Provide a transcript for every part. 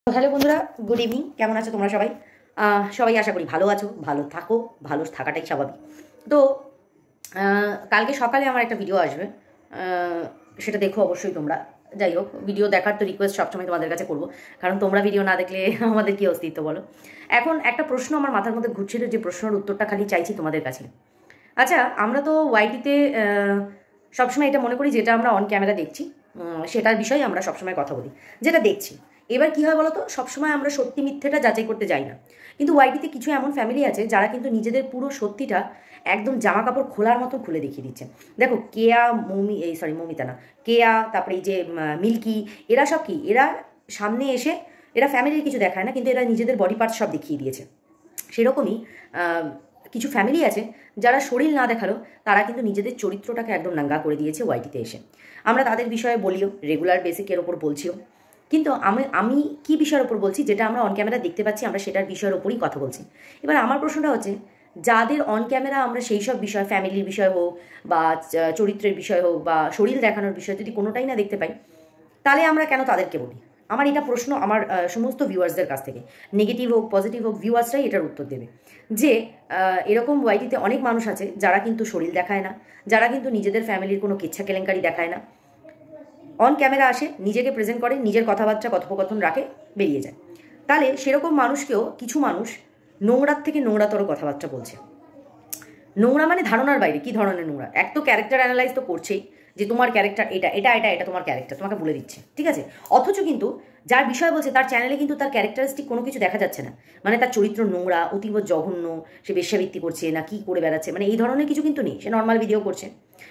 Hello বন্ধুরা, good evening. কেমন আছো তোমরা সবাই? সবাই আশা করি ভালো আছো, ভালো থাকো, ভালো থাকাটাই স্বাভাবিক। তো কালকে সকালে আমার একটা ভিডিও আসবে, সেটা দেখো অবশ্যই তোমরা। যাই হোক, ভিডিও দেখার তো রিকোয়েস্ট সবসময় তোমাদের কাছে করবো, কারণ তোমরা ভিডিও না দেখলে আমাদের কী অস্তিত্ব বলো। এখন একটা প্রশ্ন আমার মাথার মধ্যে ঘুরছিল, যে প্রশ্নের উত্তরটা খালি চাইছি তোমাদের কাছে। আচ্ছা, আমরা তো ওয়াইটিতে সবসময় এটা মনে করি যেটা আমরা অন ক্যামেরা দেখছি সেটার বিষয়ে আমরা সবসময় কথা বলি, যেটা দেখছি। এবার কী হয় বলো তো, সবসময় আমরা সত্যি মিথ্যেটা যাচাই করতে যাই না। কিন্তু ওয়াইটিতে কিছু এমন ফ্যামিলি আছে যারা কিন্তু নিজেদের পুরো সত্যিটা একদম জামা কাপড় খোলার মতো খুলে দেখিয়ে দিচ্ছে। দেখো, কেয়া, মৌমিতা না, কেয়া, তারপরে এই যে মিল্কি, এরা সব কি, এরা সামনে এসে এরা ফ্যামিলির কিছু দেখায় না, কিন্তু এরা নিজেদের বডি পার্টস সব দেখিয়ে দিয়েছে। সেরকমই কিছু ফ্যামিলি আছে যারা শরীর না দেখালো, তারা কিন্তু নিজেদের চরিত্রটাকে একদম নাঙ্গা করে দিয়েছে ওয়াইটিতে এসে। আমরা তাদের বিষয়ে বলিও, রেগুলার বেসিকের ওপর বলছিও। কিন্তু আমি কি বিষয়ের ওপর বলছি, যেটা আমরা অন ক্যামেরা দেখতে পাচ্ছি, আমরা সেটার বিষয়ের ওপরই কথা বলছি। এবার আমার প্রশ্নটা হচ্ছে, যাদের অন ক্যামেরা আমরা সেই সব বিষয়, ফ্যামিলির বিষয় হোক বা চরিত্রের বিষয় হোক বা শরীর দেখানোর বিষয়, যদি কোনোটাই না দেখতে পাই, তাহলে আমরা কেন তাদেরকে বলি? আমার এটা প্রশ্ন আমার সমস্ত ভিউয়ার্সদের কাছ থেকে, নেগেটিভ হোক পজিটিভ হোক, ভিউয়ার্সরাই এটার উত্তর দেবে। যে এরকম ওয়াইটিতে অনেক মানুষ আছে যারা কিন্তু শরীর দেখায় না, যারা কিন্তু নিজেদের ফ্যামিলির কোনো কিচ্ছা কেলেঙ্কারি দেখায় না, অন ক্যামেরা আসে, নিজেকে প্রেজেন্ট করে, নিজের কথাবার্তা কথোপকথন রাখে, বেরিয়ে যায়। তাহলে সেরকম মানুষকেও কিছু মানুষ নোংরার থেকে নোংরাতর কথাবার্তা বলছে। নোংরা মানে ধারণার বাইরে। কি ধরনের নোংরা? এক তো ক্যারেক্টার অ্যানালাইজ তো করছেই, যে তোমার ক্যারেক্টার এটা এটা এটা এটা তোমার ক্যারেক্টার, তোমাকে বলে দিচ্ছে, ঠিক আছে। অথচ কিন্তু যার বিষয় বলছে তার চ্যানেলে কিন্তু তার ক্যারেক্টারিস্টিক কোনো কিছু দেখা যাচ্ছে না। মানে তার চরিত্র নোংরা, অতীব জঘন্য, সে বেশ্যাবৃত্তি করছে না কি করে বেড়াচ্ছে, মানে এই ধরনের কিছু কিন্তু নেই, সে নর্মাল ভিডিও করছে।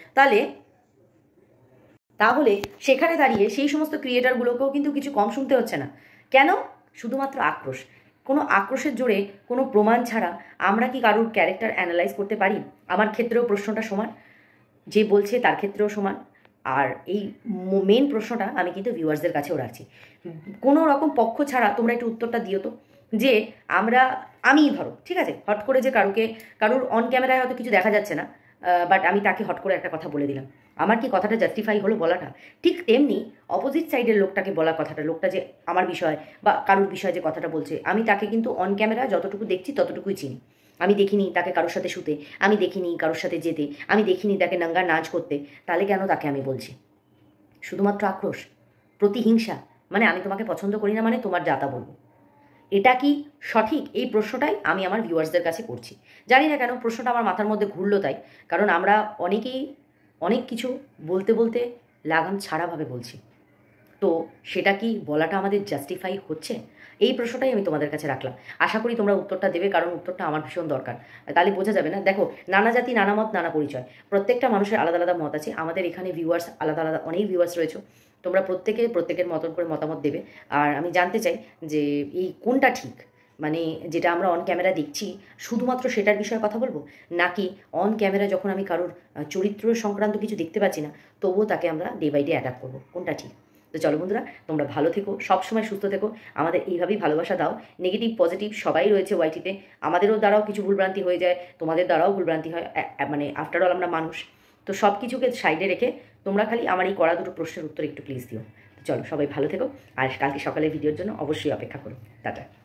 তাহলে সেখানে দাঁড়িয়ে সেই সমস্ত ক্রিয়েটারগুলোকেও কিন্তু কিছু কম শুনতে হচ্ছে না। কেন? শুধুমাত্র আক্রোশ। কোনো আক্রোশের জোরে, কোনো প্রমাণ ছাড়া আমরা কি কারোর ক্যারেক্টার অ্যানালাইজ করতে পারি? আমার ক্ষেত্রেও প্রশ্নটা সমান, যে বলছে তার ক্ষেত্রেও সমান। আর এই মেন প্রশ্নটা আমি কিন্তু ভিউয়ার্সদের কাছেও রাখছি। কোনো রকম পক্ষ ছাড়া তোমরা একটু উত্তরটা দিও তো, যে আমি ধরো, ঠিক আছে, হট করে যে কারোর অন ক্যামেরায় হয়তো কিছু দেখা যাচ্ছে না, বাট আমি তাকে হট করে একটা কথা বলে দিলাম, আমার কি কথাটা জাস্টিফাই হলো বলাটা? ঠিক তেমনি অপোজিট সাইডের লোকটাকে বলা কথাটা, লোকটা যে আমার বিষয় বা কারোর বিষয়ে যে কথাটা বলছে, আমি তাকে কিন্তু অন ক্যামেরা যতটুকু দেখছি ততটুকুই চিনি। আমি দেখিনি তাকে কারোর সাথে শুতে, আমি দেখিনি কারোর সাথে যেতে, আমি দেখিনি তাকে নাঙ্গা নাচ করতে। তাহলে কেন তাকে আমি বলছি? শুধুমাত্র আক্রোশ, প্রতিহিংসা, মানে আমি তোমাকে পছন্দ করি না মানে তোমার যাতা বলবো। এটা কি সঠিক? এই প্রশ্নটাই আমি আমার ভিউয়ার্সদের কাছে করছি। জানি না কেন প্রশ্নটা আমার মাথার মধ্যে ঘুরলো তাই, কারণ আমরা অনেকেই অনেক কিছু বলতে বলতে লাগাম ছাড়াভাবে বলছি। তো সেটা কি বলাটা আমাদের জাস্টিফাই হচ্ছে? এই প্রশ্নটাই আমি তোমাদের কাছে রাখলাম। আশা করি তোমরা উত্তরটা দেবে, কারণ উত্তরটা আমার ভীষণ দরকার। তাহলে বোঝা যাবে না। দেখো, নানা জাতি, নানা মত, নানা পরিচয়, প্রত্যেকটা মানুষের আলাদা আলাদা মত আছে। আমাদের এখানে ভিউয়ার্স আলাদা আলাদা অনেক ভিউয়ার্স রয়েছে। তোমরা প্রত্যেকের মতন করে মতামত দেবে। আর আমি জানতে চাই যে এই কোনটা ঠিক, মানে যেটা আমরা অন ক্যামেরা দেখছি শুধুমাত্র সেটার বিষয়ে কথা বলবো, নাকি অন ক্যামেরা যখন আমি কারোর চরিত্র সংক্রান্ত কিছু দেখতে পাচ্ছি না তবুও তাকে আমরা ডে বাই ডে অ্যাটাক করবো? কোনটা ঠিক? তো চলো বন্ধুরা, তোমরা ভালো থেকো, সবসময় সুস্থ থেকো, আমাদের এইভাবেই ভালোবাসা দাও। নেগেটিভ পজিটিভ সবাই রয়েছে ওয়াইটিতে, আমাদেরও দ্বারাও কিছু ভুলভ্রান্তি হয়ে যায়, তোমাদের দ্বারাও ভুলভ্রান্তি হয়, মানে আফটার অল আমরা মানুষ। তো সব কিছুকে সাইডে রেখে তোমরা খালি আমার এই কড়া দুটো প্রশ্নের উত্তর একটু প্লিজ দিও। তো চলো, সবাই ভালো থেকো, আর কালকে সকালে ভিডিওর জন্য অবশ্যই অপেক্ষা করো। টাটা।